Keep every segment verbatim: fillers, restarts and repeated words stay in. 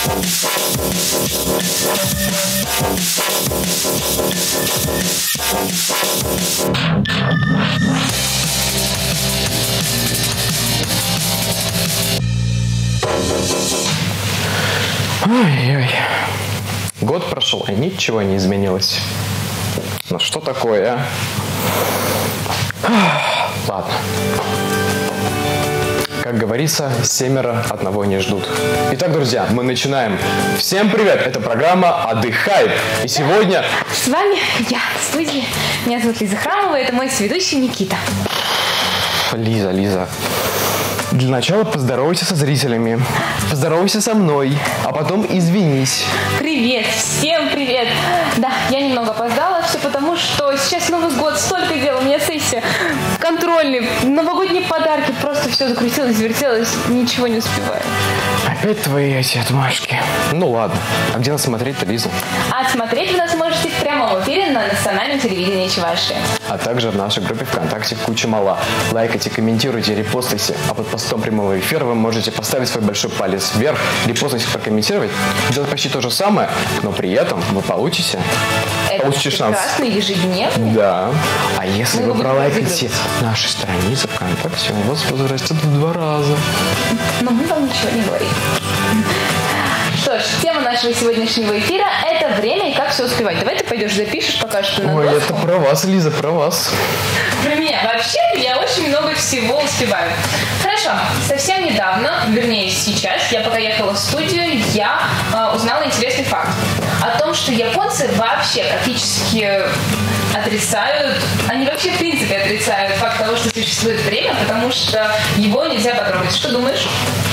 Ой-ой. Год прошел, и ничего не изменилось. Ну что такое, а? Ладно. Как говорится, семеро одного не ждут. Итак, друзья, мы начинаем. Всем привет! Это программа «Отдыхай». И сегодня... С вами я, в студии. Меня зовут Лиза Храмова, это мой соведущий Никита. Лиза, Лиза. Для начала поздоровайся со зрителями. Поздоровайся со мной, а потом извинись. Привет, всем привет. Да, я немного опоздала, все потому, что сейчас Новый год, столько дел, у меня сессия, контрольный, новогодние подарки, просто все закрутилось, вертелось, ничего не успеваю. Опять твои эти отмашки. Ну ладно, а где нас смотреть-то, Лиза? А смотреть вы нас можете в прямом эфире на национальном телевидении Чувашии. А также в нашей группе ВКонтакте «Куча мала». Лайкайте, комментируйте, репостайте, а под постом прямого эфира вы можете поставить свой большой палец вверх, репостить, прокомментировать, делать почти то же самое, но при этом вы получите, Это получите шанс. прекрасный ежедневный. Да. А если Мы вы будем пролайкаете наши страницы ВКонтакте, у вас возрастет в два раза. Но мы вам ничего не говорим. Что ж, тема нашего сегодняшнего эфира – это время и как все успевать. Давай ты пойдешь запишешь пока что на Ой, доску. это про вас, Лиза, про вас. Про меня. Вообще, я очень много всего успеваю. Хорошо, совсем недавно, вернее сейчас, я пока ехала в студию, я э, узнала интересный факт. О том, что японцы вообще практически отрицают, они вообще в принципе отрицают факт того, что существует время, потому что его нельзя потрогать. Что думаешь?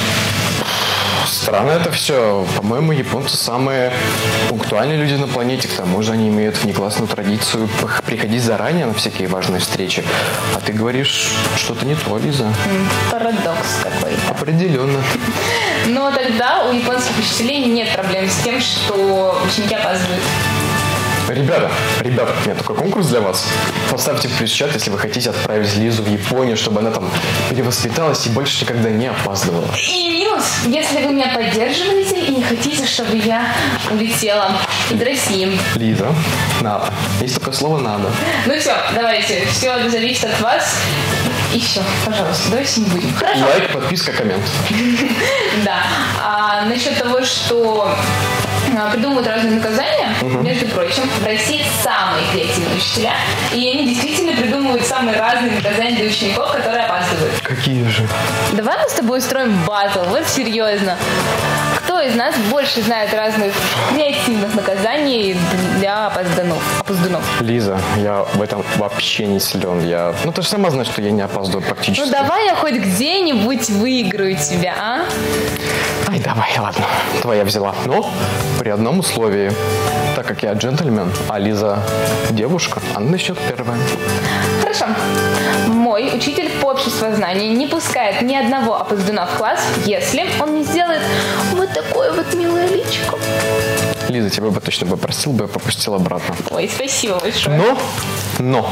Странно это все. По-моему, японцы самые пунктуальные люди на планете. К тому же они имеют внеклассную традицию приходить заранее на всякие важные встречи. А ты говоришь что-то не то, Лиза. Парадокс какой-то. Определенно. Но тогда у японских учителей нет проблем с тем, что ученики опаздывают. Ребята, ребята, у меня такой конкурс для вас. Поставьте плюс в чат, если вы хотите отправить Лизу в Японию, чтобы она там перевоспиталась и больше никогда не опаздывала. И минус, если вы меня поддерживаете и не хотите, чтобы я улетела из России. Лиза, надо. Есть такое слово «надо». Ну все, давайте, все зависит от вас. И все, пожалуйста, давайте не будем. Хорошо. Лайк, подписка, коммент. Да. А насчет того, что придумывают разные наказания, uh-huh. между прочим, в России самые креативные учителя, и они действительно придумывают самые разные наказания для учеников, которые опаздывают. Какие же? Давай мы с тобой устроим баттл, вот серьезно. Кто из нас больше знает разных креативных наказаний для опозданов? опоздунов? Лиза, я в этом вообще не силен. Я... Ну, ты же сама знаешь, что я не опаздываю практически. Ну, давай я хоть где-нибудь выиграю тебя, а? Ай, давай, ладно. Твоя взяла. Но при одном условии. Так как я джентльмен, а Лиза девушка, она начнет первая. Хорошо. Мой учитель по обществознанию не пускает ни одного опоздуна в класс, если он не сделает вот такое вот милое личико. Лиза, тебя бы точно бы просил, бы я пропустил обратно. Ой, спасибо большое. Но, но,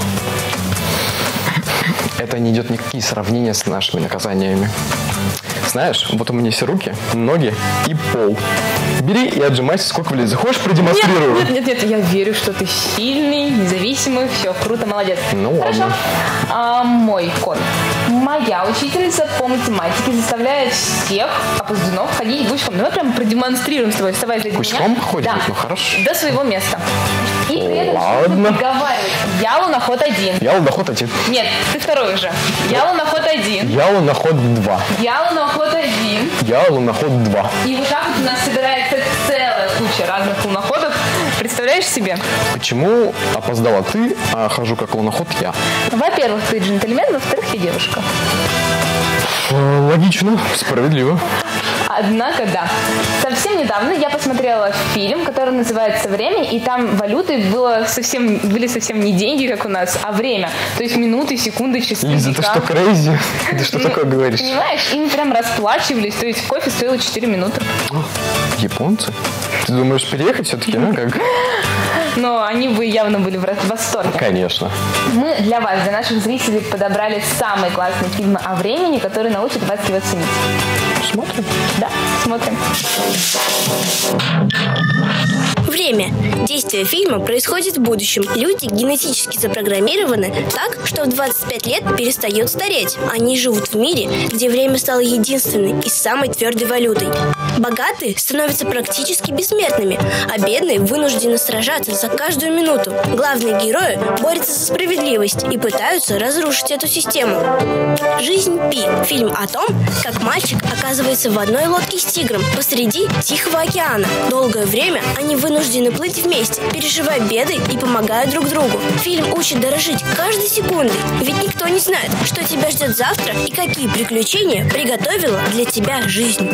это не идет никакие сравнения с нашими наказаниями. Знаешь, вот у меня есть руки, ноги и пол. Бери и отжимайся, сколько влезет. Хочешь, продемонстрирую? Нет, нет, нет, нет, я верю, что ты сильный, независимый, все, круто, молодец. Ну Хорошо. ладно. А, мой кон. Моя учительница по математике заставляет всех опоздунов ходить гуськом. Давай прям продемонстрируем с тобой. Вставай за меня. Гуськом ходит? Да. Ну хорошо. До своего места. И при этом Ладно. приговаривать. Я луноход один. Я луноход один. Нет, ты второй уже. Я луноход один. Я луноход два. Я луноход один. Я луноход два. И вот так вот у нас собирается целая куча разных луноходов. Представляешь себе? Почему опоздала ты, а хожу как луноход я? Во-первых, ты джентльмен, во-вторых, я девушка. Логично, справедливо. Однако, да. Совсем недавно я посмотрела фильм, который называется «Время», и там валютой было совсем, были совсем не деньги, как у нас, а время. То есть минуты, секунды, часы. Лиза, ты что, крейзи? Ты что такое говоришь? Понимаешь, им прям расплачивались, то есть кофе стоило четыре минуты. Японцы? Ты думаешь переехать все-таки, а как? но они бы явно были в восторге. Конечно. Мы для вас, для наших зрителей, подобрали самые классные фильмы о времени, которые научат вас его ценить. Смотрим? Да, смотрим. Время. Действие фильма происходит в будущем. Люди генетически запрограммированы так, что в двадцать пять лет перестают стареть. Они живут в мире, где время стало единственной и самой твердой валютой. Богатые становятся практически бессмертными, а бедные вынуждены сражаться за каждую минуту. Главные герои борются за справедливость и пытаются разрушить эту систему. «Жизнь Пи» – фильм о том, как мальчик оказывается в одной лодке с тигром посреди Тихого океана. Долгое время они вынуждены плыть вместе, переживая беды и помогая друг другу. Фильм учит дорожить каждой секундой, ведь никто не знает, что тебя ждет завтра и какие приключения приготовила для тебя жизнь.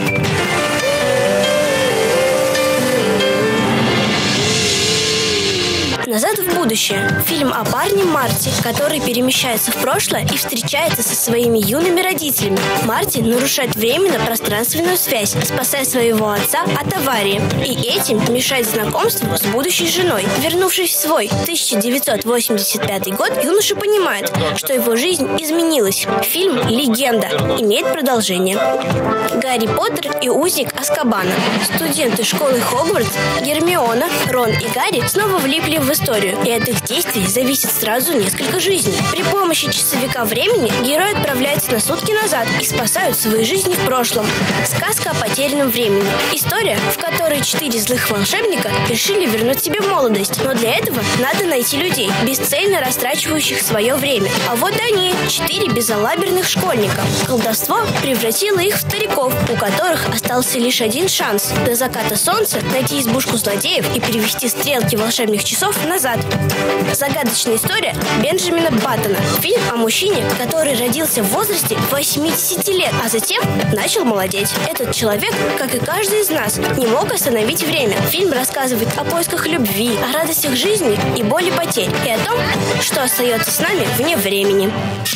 «Назад в будущее» – фильм о парне Марти, который перемещается в прошлое и встречается со своими юными родителями. Марти нарушает временно-пространственную связь, спасая своего отца от аварии, и этим мешает знакомству с будущей женой. Вернувшись в свой тысяча девятьсот восемьдесят пятый год, юноша понимает, что его жизнь изменилась. Фильм «Легенда» имеет продолжение. Гарри Поттер и узник Азкабана. Студенты школы Хогвартс Гермиона, Рон и Гарри снова влипли в историю, и от их действий зависит сразу несколько жизней. При помощи часовика времени герои отправляются на сутки назад и спасают свои жизни в прошлом. Сказка о потерянном времени. История, в которой четыре злых волшебника решили вернуть себе молодость, но для этого надо найти людей, бесцельно растрачивающих свое время. А вот они, четыре безалаберных школьника. Колдовство превратило их в стариков, у которых остался лишь один шанс – до заката солнца найти избушку злодеев и перевести стрелки волшебных часов назад. Загадочная история Бенджамина Баттона. Фильм о мужчине, который родился в возрасте восьмидесяти лет, а затем начал молодеть. Этот человек, как и каждый из нас, не мог остановить время. Фильм рассказывает о поисках любви, о радостях жизни и боли потерь, и о том, что остается с нами вне времени.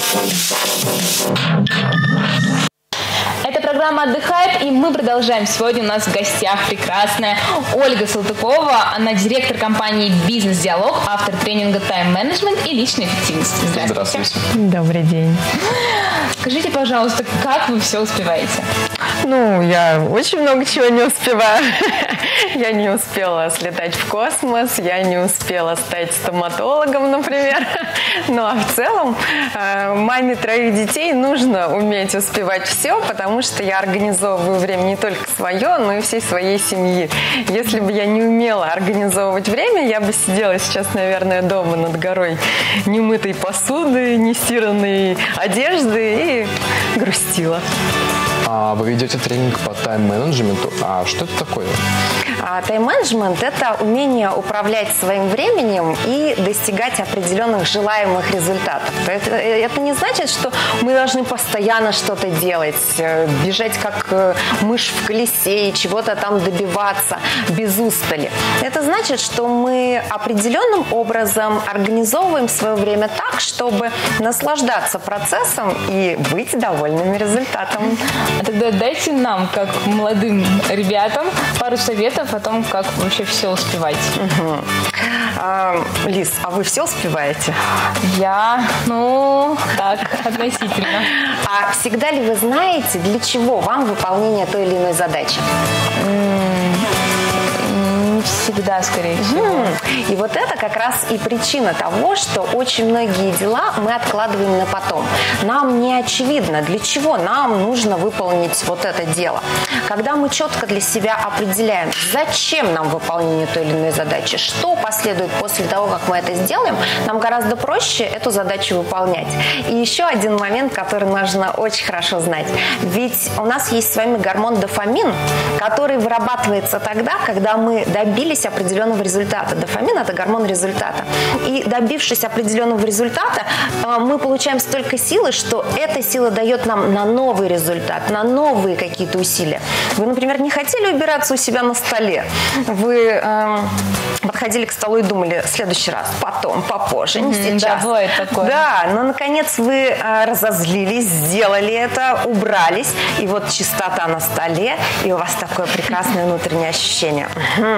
Это программа «Отдыхает», и мы продолжаем. Сегодня у нас в гостях прекрасная Ольга Салтыкова. Она директор компании «Бизнес-диалог», автор тренинга «Тайм-менеджмент» и личной эффективности. Здравствуйте. Здравствуйте. Добрый день. Скажите, пожалуйста, как вы все успеваете? Ну, я очень много чего не успеваю. Я не успела слетать в космос, я не успела стать стоматологом, например. Ну, а в целом маме троих детей нужно уметь успевать все, потому что я организовываю время не только свое, но и всей своей семьи. Если бы я не умела организовывать время, я бы сидела сейчас, наверное, дома над горой немытой посуды, нестиранной одежды и грустила. А вы ведете тренинг по тайм-менеджменту. А что это такое? А, тайм-менеджмент – это умение управлять своим временем и достигать определенных желаемых результатов. Это, это не значит, что мы должны постоянно что-то делать, бежать как мышь в колесе и чего-то там добиваться без устали. Это значит, что мы определенным образом организовываем свое время так, чтобы наслаждаться процессом и быть довольными результатом. А тогда дайте нам, как молодым ребятам, пару советов о том, как вообще все успевать. Угу. А, Лиз, а вы все успеваете? Я, ну, так, относительно. А всегда ли вы знаете, для чего вам выполнение той или иной задачи? Не всегда, скорее всего. И вот это как раз и причина того, что очень многие дела мы откладываем на потом. Нам не очевидно, для чего нам нужно выполнить вот это дело. Когда мы четко для себя определяем, зачем нам выполнение той или иной задачи, что последует после того, как мы это сделаем, нам гораздо проще эту задачу выполнять. И еще один момент, который нужно очень хорошо знать. Ведь у нас есть с вами гормон дофамин, который вырабатывается тогда, когда мы добились определенного результата. Дофамин – это гормон результата. И добившись определенного результата, мы получаем столько силы, что эта сила дает нам на новый результат, на новые какие-то усилия. Вы, например, не хотели убираться у себя на столе. Вы э, подходили к столу и думали: в следующий раз, потом, попозже, не mm-hmm, сейчас. Да, бывает такое. Да, но наконец вы э, разозлились, сделали это, убрались, и вот чистота на столе, и у вас такое прекрасное внутреннее ощущение. Угу.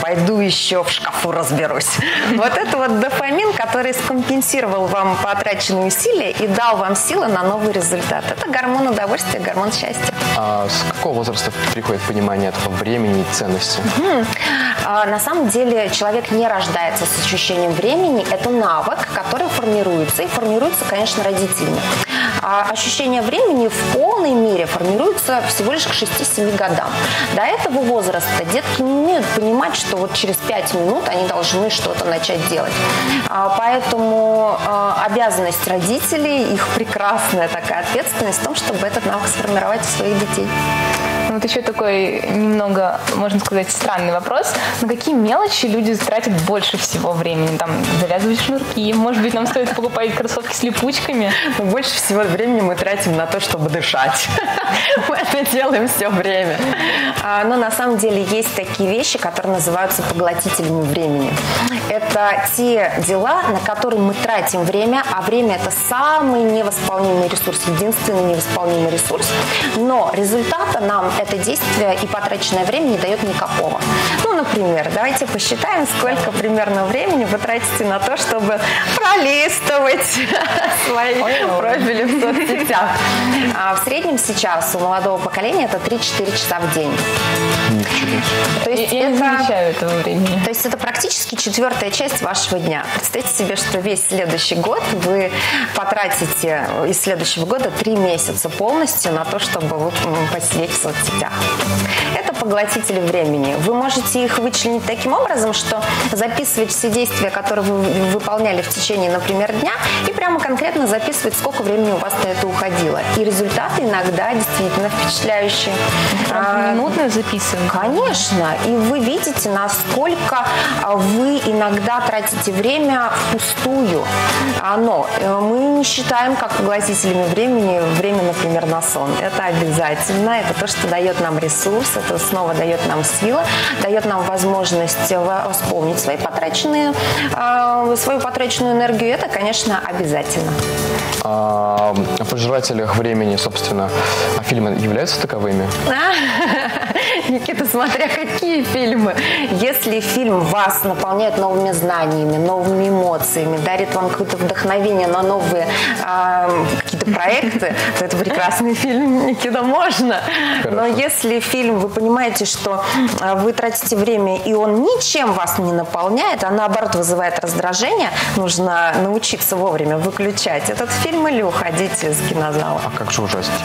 пойду еще в шкафу разберусь. Вот это вот дофамин, который скомпенсировал вам потраченные усилия и дал вам силы на новый результат. Это гормон удовольствия, гормон счастья. А с какого возраста приходит понимание этого времени и ценности? Угу. А, на самом деле человек не рождается с ощущением времени. Это навык, который формируется. И формируется, конечно, родителями. А ощущение времени в полной мере формируется всего лишь к шести-семи годам. До этого возраста детки не умеют понимать, что вот через пять минут они должны что-то начать делать. А, поэтому а, обязанность родителей, их прекрасная такая ответственность в том, чтобы этот навык сформировать у своих детей. Вот еще такой немного, можно сказать, странный вопрос. На какие мелочи люди тратят больше всего времени? Там, завязывать шнурки, может быть, нам стоит покупать кроссовки с липучками? Но больше всего времени мы тратим на то, чтобы дышать. Мы это делаем все время. Но на самом деле есть такие вещи, которые называются поглотителями времени. Это те дела, на которые мы тратим время, а время – это самый невосполнимый ресурс, единственный невосполнимый ресурс. Но результата нам это действие и потраченное время не дает никакого. Ну, например, давайте посчитаем, сколько примерно времени вы тратите на то, чтобы пролистывать свои профили в соцсетях. А в среднем сейчас у молодого поколения это три-четыре часа в день. То есть я, я это, не замечаю этого времени. То есть это практически четвертая часть вашего дня. Представьте себе, что весь следующий год вы потратите из следующего года три месяца полностью на то, чтобы вы посидеть в соцсетях. Это поглотители времени. Вы можете их вычленить таким образом, что записывать все действия, которые вы выполняли в течение, например, дня, и прямо конкретно записывать, сколько времени у вас на это уходило. И результаты иногда действительно впечатляющие. А, минутно записываем? Конечно. И вы видите, насколько вы иногда тратите время впустую. Но мы не считаем как поглотителями времени время, например, на сон. Это обязательно. Это то, что дает нам ресурс, это снова дает нам силы, дает нам возможность восполнить свои потраченные, свою потраченную энергию. Это, конечно, обязательно. А о пожирателях времени, собственно, а фильмы являются таковыми? Никита, смотря какие фильмы. Если фильм вас наполняет новыми знаниями, новыми эмоциями, дарит вам какое-то вдохновение на новые э, какие-то проекты, то это прекрасный фильм, Никита, можно. Хорошо. Но если фильм, вы понимаете, что вы тратите время, и он ничем вас не наполняет, а наоборот вызывает раздражение, нужно научиться вовремя выключать этот фильм или уходить из кинозала. А как же ужастики?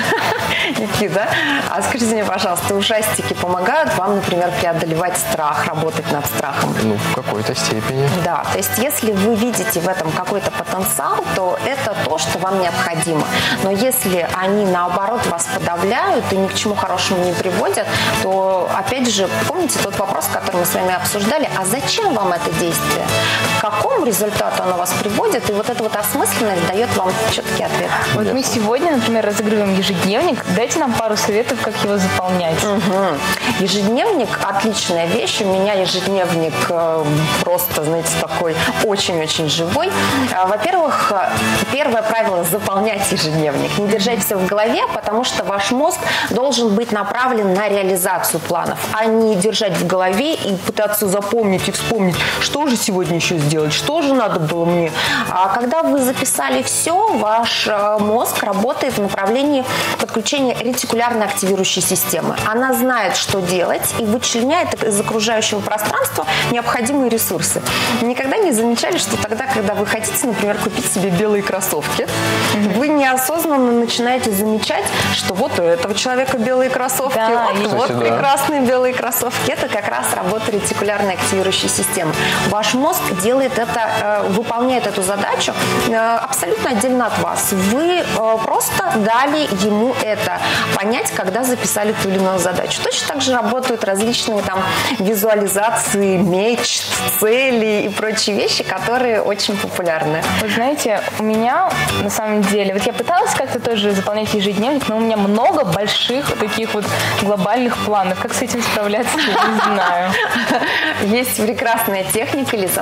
Никита, а скажите мне, пожалуйста, ужастики помогают вам, например, преодолевать страх, работать над страхом? Ну, в какой-то степени. Да, то есть если вы видите в этом какой-то потенциал, то это то, что вам необходимо. Но если они, наоборот, вас подавляют и ни к чему хорошему не приводят, то, опять же, помните тот вопрос, который мы с вами обсуждали, а зачем вам это действие? К какому результату оно вас приводит? И вот эта вот осмысленность дает вам четкий ответ. Вот мы сегодня, например, разыгрываем ежедневник. Дайте нам пару советов, как его заполнять. Угу. Ежедневник – отличная вещь. У меня ежедневник э, просто, знаете, такой очень-очень живой. Э, во-первых, первое правило – заполнять ежедневник. Не держать все в голове, потому что ваш мозг должен быть направлен на реализацию планов, а не держать в голове и пытаться запомнить и вспомнить, что же сегодня еще сделать, что же надо было мне. А когда вы записали все, ваш э, мозг работает в направлении подключения ретикулярно активирующей системы. Она знает, что делать, и вычленяет из окружающего пространства необходимые ресурсы. Никогда не замечали, что тогда, когда вы хотите, например, купить себе белые кроссовки, mm-hmm. вы неосознанно начинаете замечать, что вот у этого человека белые кроссовки, да, вот, кстати, вот да. прекрасные белые кроссовки. Это как раз работа ретикулярно активирующей системы. Ваш мозг делает это, э, выполняет эту задачу э, абсолютно отдельно от вас. Вы э, просто дали ему это понять, когда записали ту или иную задачу. Точно так же работают различные там визуализации, мечт, цели и прочие вещи, которые очень популярны. Вы знаете, у меня на самом деле, вот я пыталась как-то тоже заполнять ежедневник, но у меня много больших таких вот глобальных планов. Как с этим справляться, я не знаю. Есть прекрасная техника, Лиз, она называется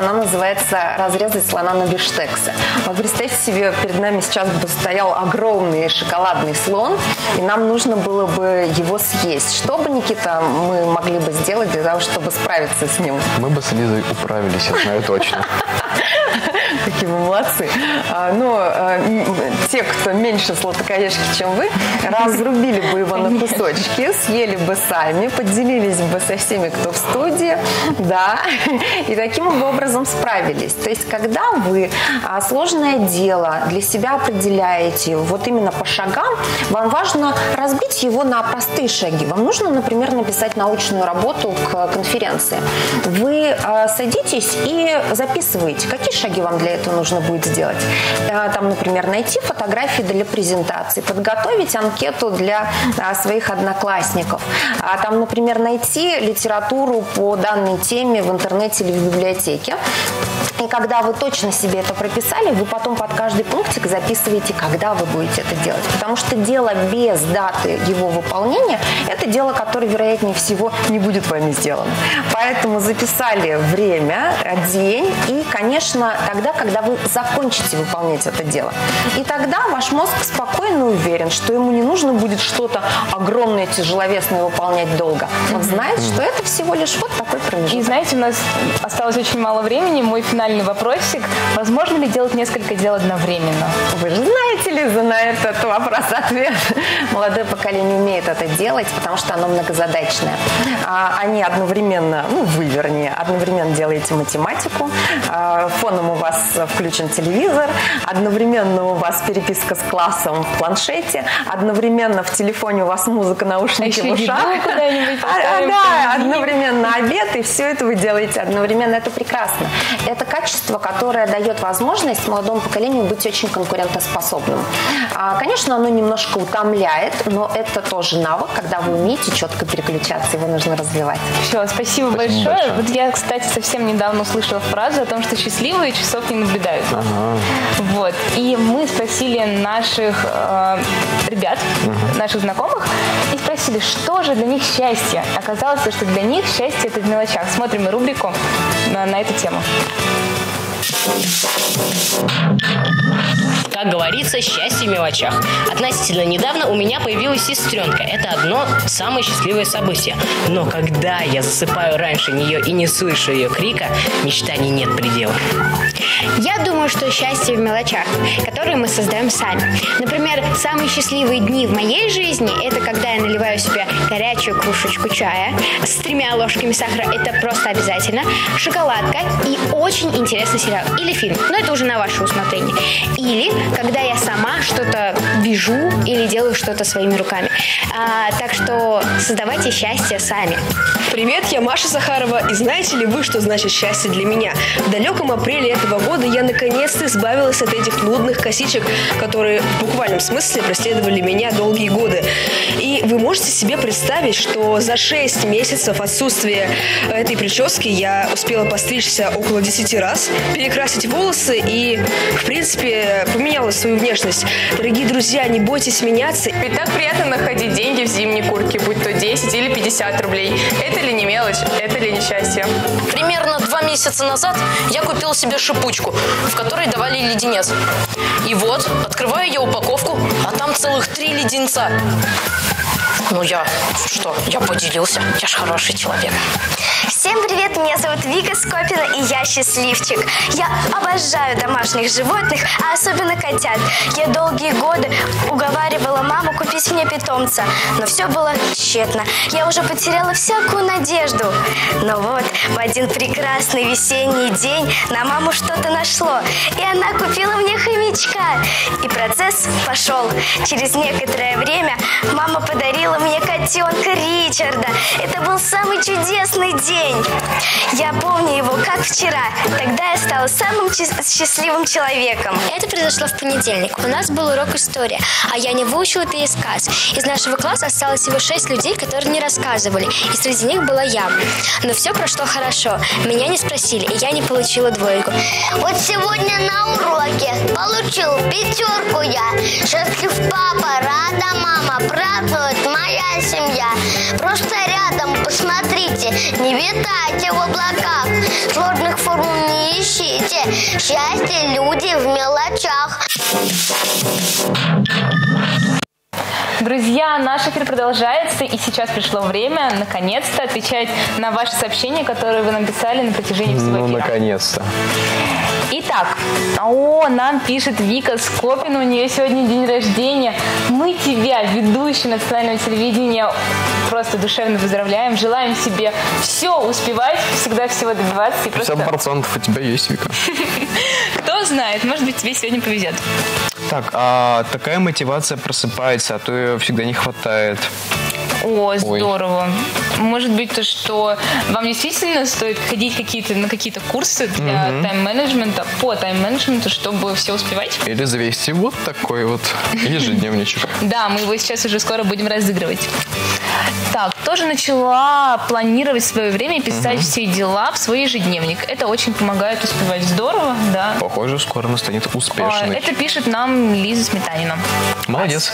называется «разрезать слона на бифштексы». Вот представьте себе, перед нами сейчас бы стоял огромный шоколадный слон, и нам нужно было бы его съесть. Что бы, Никита, мы могли бы сделать для того, чтобы справиться с ним? Мы бы с Лизой управились, я знаю точно. Какие вы молодцы. А, но а, те, кто меньше сладкоежки, чем вы, разрубили бы его на кусочки, съели бы сами, поделились бы со всеми, кто в студии, да, и таким образом справились. То есть, когда вы а, сложное дело для себя определяете, вот именно по шагам, вам важно разбить его на простые шаги. Вам нужно, например, написать научную работу к конференции. Вы а, садитесь и записываете, какие шаги вам для этого нужно будет сделать. Там, например, найти фотографии для презентации, подготовить анкету для а, своих одноклассников. А, там, например, найти литературу по данной теме в интернете или в библиотеке. И когда вы точно себе это прописали, вы потом под каждый пунктик записываете, когда вы будете это делать. Потому что дело без даты его выполнения – это дело, которое, вероятнее всего, не будет вами сделано. Поэтому записали время, день и, конечно, тогда, когда вы закончите выполнять это дело. И тогда ваш мозг спокойно уверен, что ему не нужно будет что-то огромное, тяжеловесное выполнять долго. Он знает, что это всего лишь вот такой промежуток. И знаете, у нас осталось очень мало времени. Мой финальный вопросик. Возможно ли делать несколько дел одновременно? Вы же знаете, Лиза, на этот вопрос-ответ. Молодое поколение умеет это делать, потому что оно многозадачное. Они одновременно, ну вы вернее, одновременно делаете математику, фоном у вас включен телевизор, одновременно у вас переписка с классом в планшете, одновременно в телефоне у вас музыка, наушники в ушах. А, да, одновременно обед, и все это вы делаете одновременно. Это прекрасно. Это качество, которое дает возможность молодому поколению быть очень конкурентоспособным. А, конечно, оно немножко утомляет, но это тоже навык, когда вы умеете четко переключаться, его нужно развивать. Все, спасибо, спасибо большое. большое. Вот я, кстати, совсем недавно услышала фразу о том, что счастливые часов не наблюдают. Ага. Вот. И мы спросили наших э, ребят, ага. наших знакомых, и спросили, что же для них счастье. Оказалось, что для них счастье – это в мелочах. Смотрим рубрику на, на эту тему. Как говорится, счастье в мелочах. Относительно недавно у меня появилась сестренка. Это одно самое счастливое событие. Но когда я засыпаю раньше нее и не слышу ее крика, мечтаний нет предела. Я думаю, что счастье в мелочах, которые мы создаем сами. Например, самые счастливые дни в моей жизни – это когда я наливаю себе горячую кружечку чая с тремя ложками сахара. Это просто обязательно. Шоколадка и очень интересный сериал. Или фильм. Но это уже на ваше усмотрение. Или когда я сама что-то вяжу или делаю что-то своими руками. А, так что создавайте счастье сами. Привет, я Маша Захарова. И знаете ли вы, что значит счастье для меня? В далеком апреле этого года я наконец-то избавилась от этих блудных косичек, которые в буквальном смысле преследовали меня долгие годы. И вы можете себе представить, что за шесть месяцев отсутствия этой прически я успела постричься около десяти раз, перекрасить волосы и, в принципе, поменяла свою внешность. Дорогие друзья, не бойтесь меняться. Ведь так приятно находить деньги в зимней куртке, будь то десять или пятьдесят рублей. Это ли не мелочь, это ли не счастье? Примерно два месяца назад я купил себе шипучку, в которой давали леденец. И вот, открываю я упаковку, а там целых три леденца. Ну я, что, я поделился, я ж хороший человек. Всем привет, меня зовут Вика Скопина, и я счастливчик. Я обожаю домашних животных, а особенно котят. Я долгие годы уговаривала маму купить мне питомца, но все было тщетно. Я уже потеряла всякую надежду. Но вот в один прекрасный весенний день на маму что-то нашло, и она купила мне хомячка. И процесс пошел. Через некоторое время мама подарила мне котенка Ричарда. Это был самый чудесный день. Я помню его как вчера. Тогда я стала самым счастливым человеком. Это произошло в понедельник. У нас был урок истории, а я не выучила пересказ. Из нашего класса осталось всего шесть людей, которые не рассказывали, и среди них была я. Но все прошло хорошо. Меня не спросили, и я не получила двойку. Вот сегодня на уроке получил пятерку я. Счастлив папа, рада мама, празднует моя семья. Просто рядом, посмотрите, Не витайте в облаках, сложных формул не ищите. Счастье люди в мелочах. Друзья, наш эфир продолжается, и сейчас пришло время, наконец-то, отвечать на ваши сообщения, которые вы нам писали на протяжении всего эфира. Ну, наконец-то. Итак, о, нам пишет Вика Скопина, у нее сегодня день рождения. Мы тебя, ведущий национального телевидения, просто душевно поздравляем. Желаем себе все успевать, всегда всего добиваться. И пятьдесят процентов у тебя есть, Вика. Кто знает, может быть, тебе сегодня повезет. Так, а такая мотивация просыпается, а то ее всегда не хватает. О, здорово. Ой. Может быть, то, что вам действительно стоит ходить какие-то, на какие-то курсы для угу. тайм-менеджмента, по тайм-менеджменту, чтобы все успевать? Или завести вот такой вот ежедневничек. Да, мы его сейчас уже скоро будем разыгрывать. Так, тоже начала планировать свое время и писать угу. все дела в свой ежедневник. Это очень помогает успевать. Здорово, да. Похоже, скоро она станет успешной. Это пишет нам Лиза Сметанина. Молодец.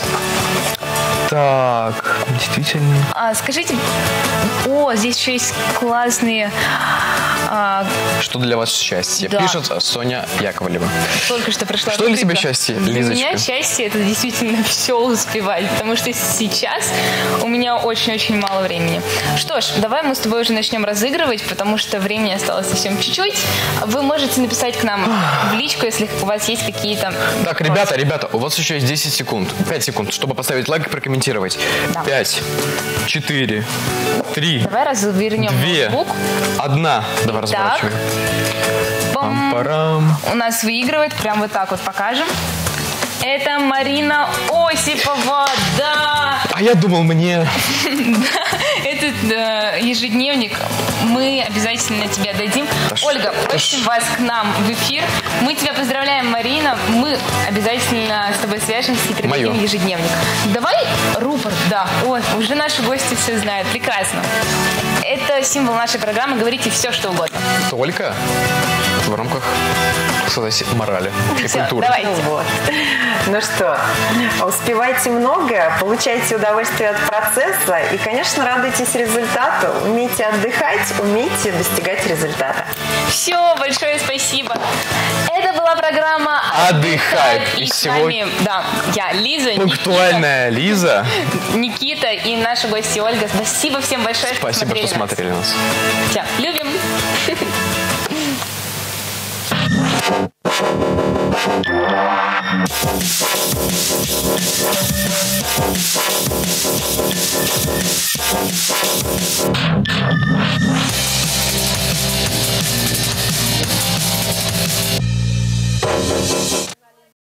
Так, действительно. А, скажите, о, здесь еще есть классные... А... Что для вас счастье? Да. Пишет Соня Яковлева. Только что пришла Что для тебя счастье, Лизочка? Для Лизочка? меня счастье — это действительно все успевать, потому что сейчас у меня очень-очень мало времени. Что ж, давай мы с тобой уже начнем разыгрывать, потому что времени осталось совсем чуть-чуть. Вы можете написать к нам в личку, если у вас есть какие-то... Так, ребята, ребята, у вас еще есть десять секунд, пять секунд, чтобы поставить лайк и прокомментировать. Да. пять, четыре, три, давай развернем две, ноутбук. одна. Давай разворачиваем. Пам-парам. У нас выигрывает, прям вот так вот покажем. Это Марина Осипова, да! А я думал, мне... Этот э, ежедневник мы обязательно тебе отдадим. Да Ольга, просим вас к нам в эфир. Мы тебя поздравляем, Марина. Мы обязательно с тобой свяжемся и передадим ежедневник. Давай рупорт, да. Ой, уже наши гости все знают. Прекрасно. Это символ нашей программы. Говорите все, что угодно. Только в рамках, кстати, морали и все, культуры. Давайте. Вот. Ну что, успевайте много, получайте удовольствие от процесса и, конечно, радуйтесь результату. Умейте отдыхать, умейте достигать результата. Все, большое спасибо. Это была программа «Отдыхай». И, и с вами, да, я, Лиза, пунктуальная Никита, Лиза, Никита и наши гости Ольга. Спасибо всем большое, что Спасибо, смотрели что смотрели нас. нас. Все, любим. We'll be right back.